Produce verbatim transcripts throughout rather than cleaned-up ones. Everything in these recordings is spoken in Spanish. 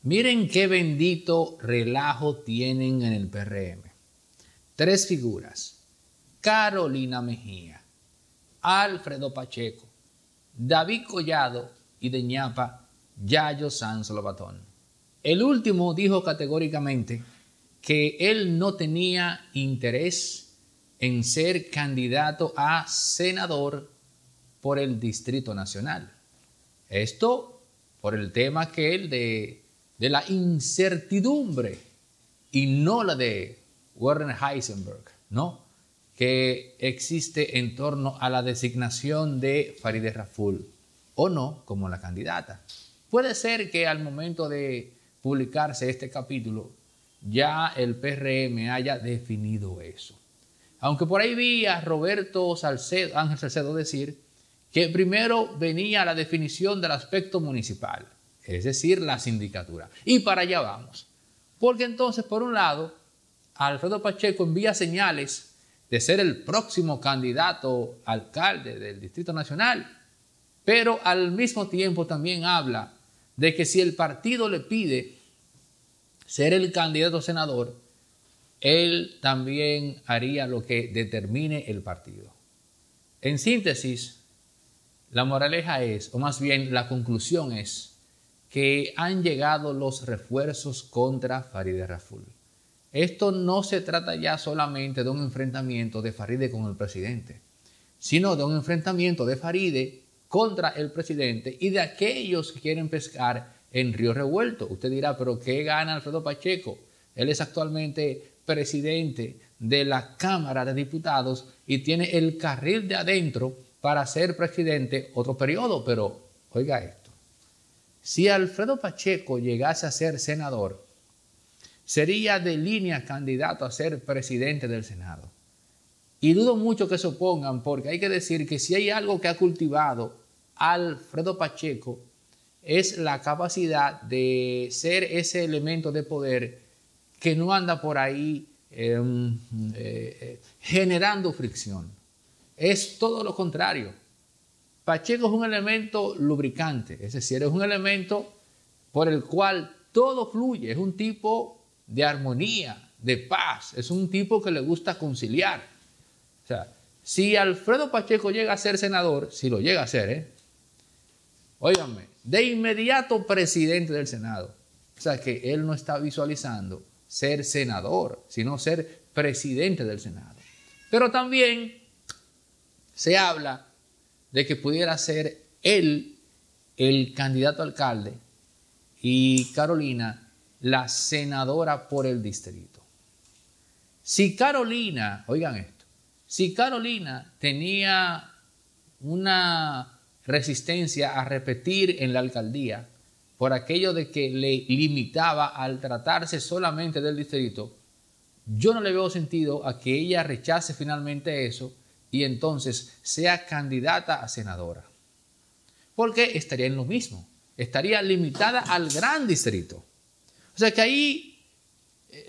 Miren qué bendito relajo tienen en el P R M. Tres figuras: Carolina Mejía, Alfredo Pacheco, David Collado y de ñapa Yayo Sanz Lobatón. El último dijo categóricamente que él no tenía interés en ser candidato a senador por el Distrito Nacional. Esto por el tema que él de, de la incertidumbre y no la de Werner Heisenberg, ¿no?, que existe en torno a la designación de Farideh Raful o no como la candidata. Puede ser que al momento de publicarse este capítulo ya el P R M haya definido eso. Aunque por ahí vi a Roberto Salcedo, Ángel Salcedo decir que primero venía la definición del aspecto municipal, es decir, la sindicatura. Y para allá vamos. Porque entonces, por un lado, Alfredo Pacheco envía señales de ser el próximo candidato alcalde del Distrito Nacional, pero al mismo tiempo también habla de que si el partido le pide ser el candidato a senador, él también haría lo que determine el partido. En síntesis, la moraleja es, o más bien la conclusión es, que han llegado los refuerzos contra Farideh Raful. Esto no se trata ya solamente de un enfrentamiento de Farideh con el presidente, sino de un enfrentamiento de Farideh contra el presidente y de aquellos que quieren pescar en río revuelto. Usted dirá, ¿pero qué gana Alfredo Pacheco? Él es actualmente presidente de la Cámara de Diputados y tiene el carril de adentro para ser presidente otro periodo. Pero oiga esto, si Alfredo Pacheco llegase a ser senador, sería de línea candidato a ser presidente del Senado. Y dudo mucho que se opongan, porque hay que decir que si hay algo que ha cultivado Alfredo Pacheco es la capacidad de ser ese elemento de poder que no anda por ahí eh, eh, generando fricción. Es todo lo contrario. Pacheco es un elemento lubricante, es decir, es un elemento por el cual todo fluye, es un tipo de armonía, de paz, es un tipo que le gusta conciliar. O sea, si Alfredo Pacheco llega a ser senador, si lo llega a ser, ¿eh? Óiganme, de inmediato presidente del Senado. O sea, que él no está visualizando ser senador, sino ser presidente del Senado. Pero también se habla de que pudiera ser él el candidato a alcalde y Carolina la senadora por el distrito. Si Carolina, oigan esto, si Carolina tenía una resistencia a repetir en la alcaldía por aquello de que le limitaba al tratarse solamente del distrito, yo no le veo sentido a que ella rechace finalmente eso y entonces sea candidata a senadora. Porque estaría en lo mismo, estaría limitada al gran distrito. O sea que ahí eh,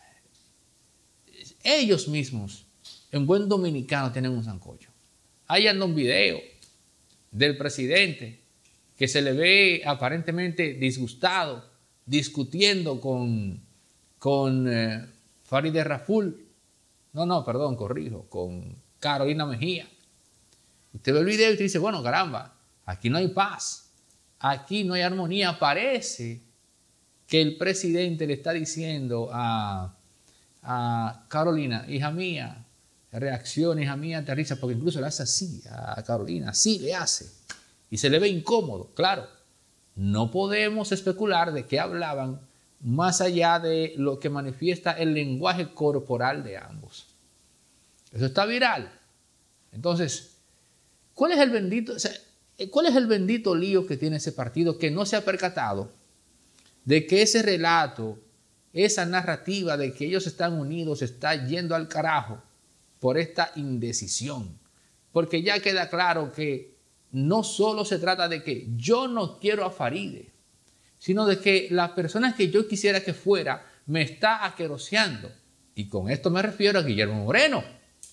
ellos mismos, en buen dominicano, tienen un sancocho. Ahí anda un video del presidente que se le ve aparentemente disgustado, discutiendo con, con eh, Farideh Raful. No, no, perdón, corrijo, con Carolina Mejía. Usted ve el video y usted dice, bueno, caramba, aquí no hay paz, aquí no hay armonía. Parece que el presidente le está diciendo a, a Carolina, hija mía, reacciona, hija mía, aterriza, porque incluso le hace así a Carolina, así le hace, y se le ve incómodo. Claro, no podemos especular de qué hablaban más allá de lo que manifiesta el lenguaje corporal de ambos. Eso está viral. Entonces, ¿cuál es el bendito, o sea, cuál es el bendito lío que tiene ese partido que no se ha percatado de que ese relato, esa narrativa de que ellos están unidos está yendo al carajo por esta indecisión? Porque ya queda claro que no solo se trata de que yo no quiero a Farideh, sino de que la persona que yo quisiera que fuera me está aqueroseando. Y con esto me refiero a Guillermo Moreno,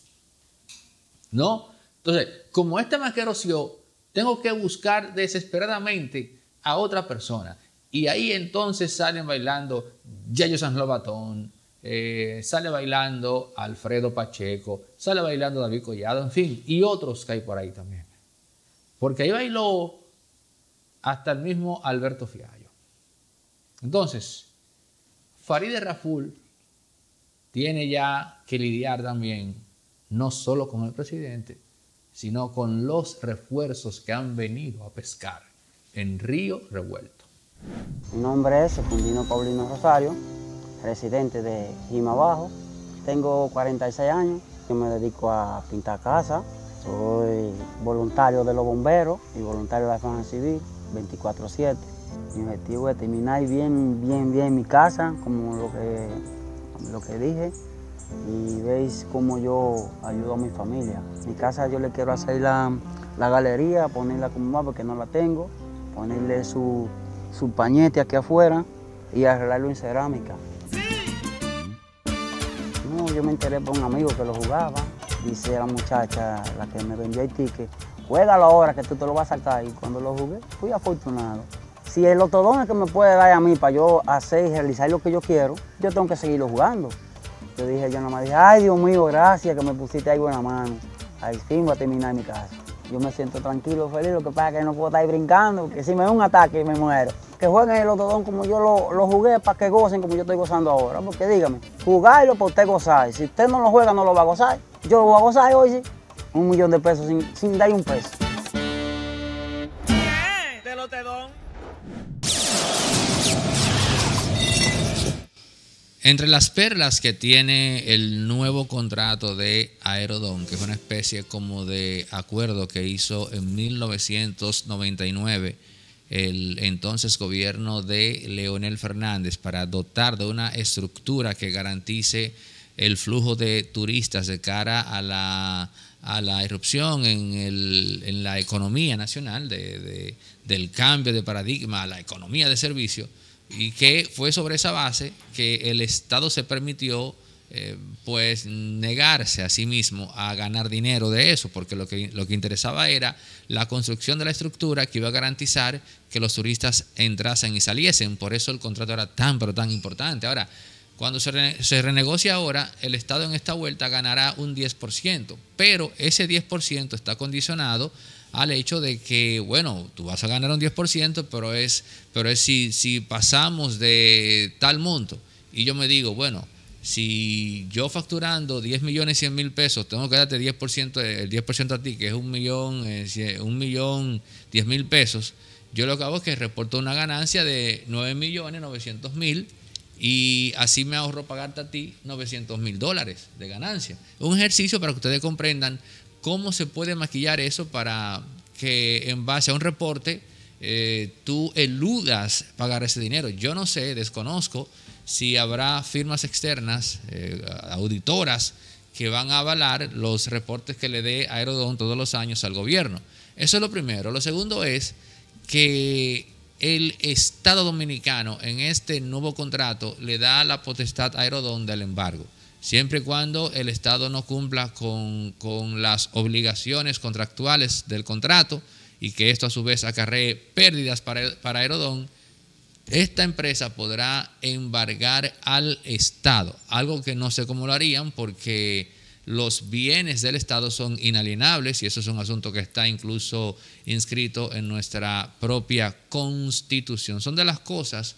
¿no? Entonces, como este me aqueroseó, tengo que buscar desesperadamente a otra persona. Y ahí entonces salen bailando Yayo San Lobatón, eh, sale bailando Alfredo Pacheco, sale bailando David Collado, en fin, y otros que hay por ahí también. Porque ahí bailó hasta el mismo Alberto Fiallo. Entonces, Farideh Raful tiene ya que lidiar también, no solo con el presidente, sino con los refuerzos que han venido a pescar en Río Revuelto. Mi nombre es Secundino Paulino Rosario, residente de Jimabajo. Tengo cuarenta y seis años, yo me dedico a pintar casas. Soy voluntario de los bomberos y voluntario de la Defensa Civil, veinticuatro siete. Mi objetivo es terminar bien, bien, bien mi casa, como lo que, lo que dije. Y veis cómo yo ayudo a mi familia. Mi casa yo le quiero hacer la, la galería, ponerla como va porque no la tengo, ponerle su, su pañete aquí afuera y arreglarlo en cerámica. No, yo me enteré por un amigo que lo jugaba. Dice la muchacha, la que me vendió el ticket, juégalo ahora que tú te lo vas a saltar. Y cuando lo jugué, fui afortunado. Si el lotodón es que me puede dar a mí para yo hacer y realizar lo que yo quiero, yo tengo que seguirlo jugando. Yo dije, yo nada más dije, ay Dios mío, gracias que me pusiste ahí buena mano. Al fin voy a terminar mi casa. Yo me siento tranquilo, feliz, lo que pasa es que no puedo estar ahí brincando, porque si me da un ataque me muero. Que jueguen el lotodón como yo lo, lo jugué, para que gocen como yo estoy gozando ahora. Porque dígame, jugarlo para usted gozar. Si usted no lo juega, no lo va a gozar. Yo lo voy a gozar hoy, sí. Un millón de pesos sin, sin dar un peso. De lotedón. Entre las perlas que tiene el nuevo contrato de Aerodón, que es una especie como de acuerdo que hizo en mil novecientos noventa y nueve el entonces gobierno de Leonel Fernández para dotar de una estructura que garantice el flujo de turistas de cara a la, a la irrupción en, el, en la economía nacional, de, de, del cambio de paradigma a la economía de servicio. Y que fue sobre esa base que el Estado se permitió eh, pues negarse a sí mismo a ganar dinero de eso, porque lo que, lo que interesaba era la construcción de la estructura que iba a garantizar que los turistas entrasen y saliesen. Por eso el contrato era tan pero tan importante. Ahora, cuando se, re, se renegocia ahora, el Estado en esta vuelta ganará un diez por ciento, pero ese diez por ciento está condicionado al hecho de que, bueno, tú vas a ganar un diez por ciento, pero es, pero es si, si pasamos de tal monto. Y yo me digo, bueno, si yo facturando diez millones cien mil pesos, tengo que darte diez por ciento, el diez por ciento a ti, que es un millón, eh, un millón diez mil pesos, yo lo que hago es que reporto una ganancia de nueve millones novecientos mil y así me ahorro pagarte a ti novecientos mil dólares de ganancia. Un ejercicio para que ustedes comprendan cómo se puede maquillar eso para que en base a un reporte eh, tú eludas pagar ese dinero. Yo no sé, desconozco si habrá firmas externas, eh, auditoras, que van a avalar los reportes que le dé Aerodón todos los años al gobierno. Eso es lo primero. Lo segundo es que el Estado Dominicano en este nuevo contrato le da la potestad a Aerodón del embargo, siempre y cuando el Estado no cumpla con, con las obligaciones contractuales del contrato y que esto a su vez acarree pérdidas para, para Aerodón, esta empresa podrá embargar al Estado, algo que no sé cómo lo harían porque los bienes del Estado son inalienables y eso es un asunto que está incluso inscrito en nuestra propia Constitución. Son de las cosas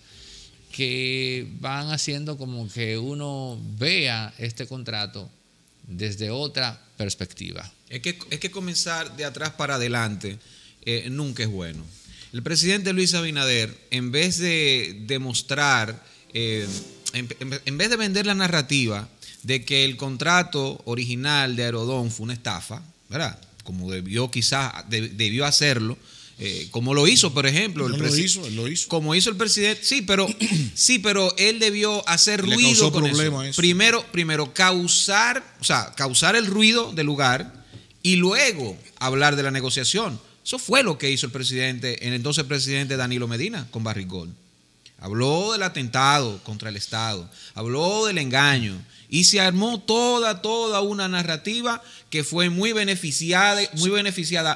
que van haciendo como que uno vea este contrato desde otra perspectiva. Es que, es que comenzar de atrás para adelante eh, nunca es bueno. El presidente Luis Abinader, en vez de demostrar, eh, en, en vez de vender la narrativa de que el contrato original de Aerodón fue una estafa, ¿verdad? Como debió quizás, de, debió hacerlo, Eh, como lo hizo, por ejemplo, el no lo hizo, él lo hizo. Como hizo el presidente, sí, pero sí, pero él debió hacer ruido. Le causó con problema eso. Eso. Primero, primero causar, o sea, causar el ruido del lugar y luego hablar de la negociación. Eso fue lo que hizo el presidente, el entonces presidente Danilo Medina con Barrick Gold. Habló del atentado contra el Estado, habló del engaño y se armó toda, toda una narrativa que fue muy beneficiada, muy beneficiada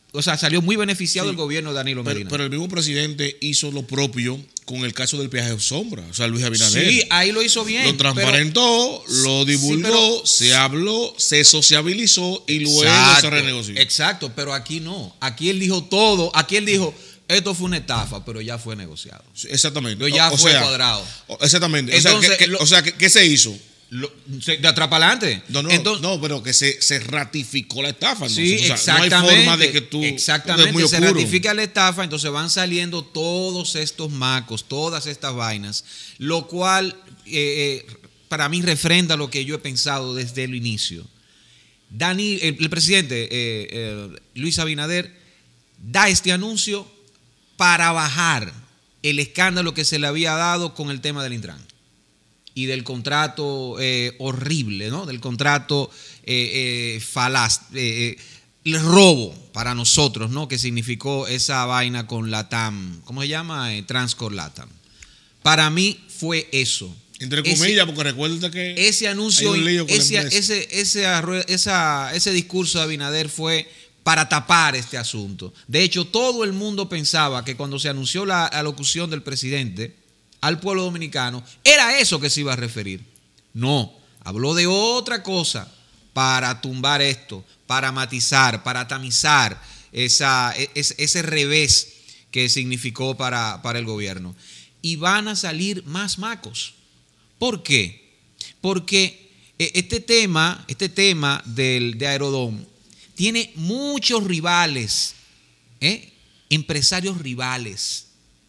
o sea, salió muy beneficiado sí, el gobierno de Danilo pero, Medina. Pero el mismo presidente hizo lo propio con el caso del peaje de sombra, o sea, Luis Abinader. Sí, ahí lo hizo bien. Lo transparentó, pero, lo divulgó, sí, pero, se habló, se sociabilizó y luego exacto, se renegoció. Exacto, pero aquí no. Aquí él dijo todo, aquí él dijo, esto fue una estafa, pero ya fue negociado. Exactamente. Pero ya o, fue o sea, cuadrado. Exactamente. Entonces, o sea, ¿qué, lo, o sea, ¿qué, qué se hizo? Lo, se, de atrás para adelante. No, no, Entonces, no, pero que se, se ratificó la estafa. Entonces, sí, o sea, exactamente. No hay forma de que tú. Exactamente, muy se ratifica la estafa, entonces van saliendo todos estos macos, todas estas vainas, lo cual eh, para mí refrenda lo que yo he pensado desde el inicio. Dani, el, el presidente eh, eh, Luis Abinader da este anuncio para bajar el escándalo que se le había dado con el tema del Intran y del contrato eh, horrible, ¿no? Del contrato eh, eh, falaz, eh, eh, el robo para nosotros, ¿no? Que significó esa vaina con Latam, ¿cómo se llama? Eh, Transcorp Latam. Para mí fue eso. Entre comillas, porque recuerda que ese anuncio, ese, ese, ese, esa, ese discurso de Abinader fue para tapar este asunto. De hecho, todo el mundo pensaba que cuando se anunció la alocución del presidente al pueblo dominicano, era eso que se iba a referir. No, habló de otra cosa para tumbar esto, para matizar, para tamizar esa, ese, ese revés que significó para, para el gobierno. Y van a salir más macos. ¿Por qué? Porque este tema, este tema del, de Aerodón tiene muchos rivales, ¿eh? empresarios rivales.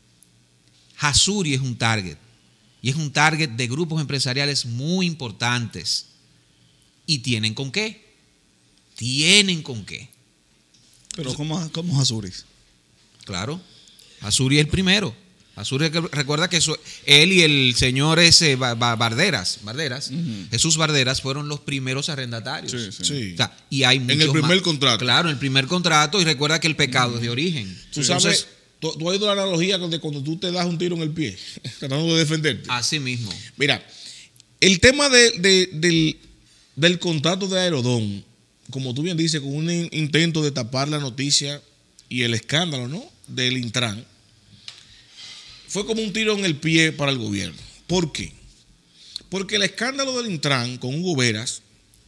Hasuri es un target y es un target de grupos empresariales muy importantes. ¿Y tienen con qué? Tienen con qué. Pero ¿cómo, cómo Hasuri? Claro, Hasuri es el primero. Hasuri, recuerda que eso, él y el señor ese Barderas, Barderas uh-huh. Jesús Barderas fueron los primeros arrendatarios. Sí, sí. sí. O sea, y hay en el primer más, contrato. Claro, en el primer contrato, y recuerda que el pecado uh-huh. es de origen. Tú sabes, Entonces, tú, tú has oído la analogía de cuando tú te das un tiro en el pie, tratando de defenderte. Así mismo. Mira, el tema de, de, del, del contrato de Aerodón, como tú bien dices, con un intento de tapar la noticia y el escándalo, ¿no? Del Intran, fue como un tiro en el pie para el gobierno. ¿Por qué? Porque el escándalo del Intran con Hugo Veras,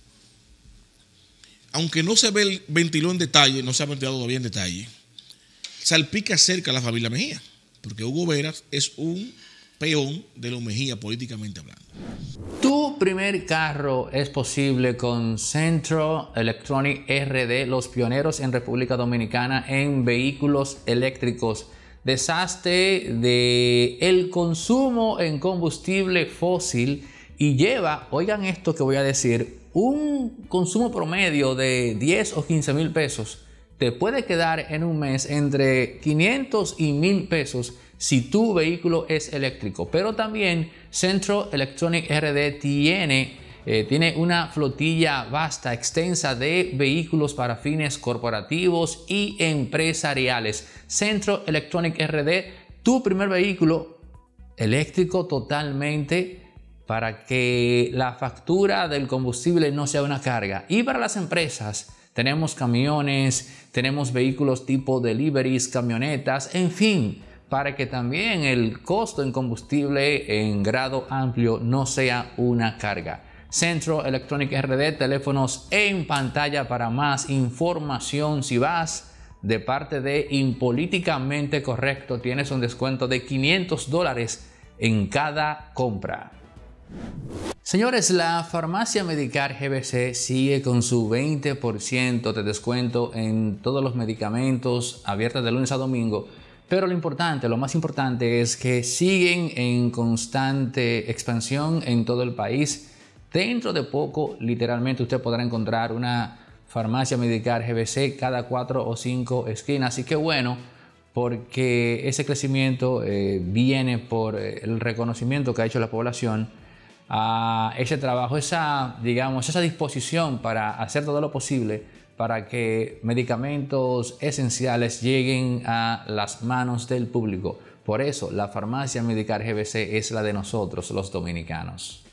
aunque no se ve, ventiló en detalle, no se ha ventilado todavía en detalle, salpica cerca a la familia Mejía, porque Hugo Veras es un peón de los Mejía políticamente hablando. Tu primer carro es posible con Centro Electronic R D, los pioneros en República Dominicana en vehículos eléctricos. Deshazte de el consumo en combustible fósil y lleva, oigan esto que voy a decir, un consumo promedio de diez o quince mil pesos. Te puede quedar en un mes entre quinientos y mil pesos si tu vehículo es eléctrico. Pero también Centro Electronic R D tiene, eh, tiene una flotilla vasta, extensa de vehículos para fines corporativos y empresariales. Centro Electronic R D, tu primer vehículo eléctrico totalmente para que la factura del combustible no sea una carga. Y para las empresas, tenemos camiones, tenemos vehículos tipo deliveries, camionetas, en fin, para que también el costo en combustible en grado amplio no sea una carga. Centro Electronic R D, teléfonos en pantalla para más información. Si vas de parte de Impolíticamente Correcto, tienes un descuento de quinientos dólares en cada compra. Señores, la farmacia Medicar G B C sigue con su veinte por ciento de descuento en todos los medicamentos, abiertas de lunes a domingo. Pero lo importante, lo más importante es que siguen en constante expansión en todo el país. Dentro de poco, literalmente, usted podrá encontrar una farmacia Medicar G B C cada cuatro o cinco esquinas. Así que bueno, porque ese crecimiento eh, viene por el reconocimiento que ha hecho la población a ese trabajo, esa, digamos, esa disposición para hacer todo lo posible para que medicamentos esenciales lleguen a las manos del público. Por eso, la farmacia Medicar G B C es la de nosotros, los dominicanos.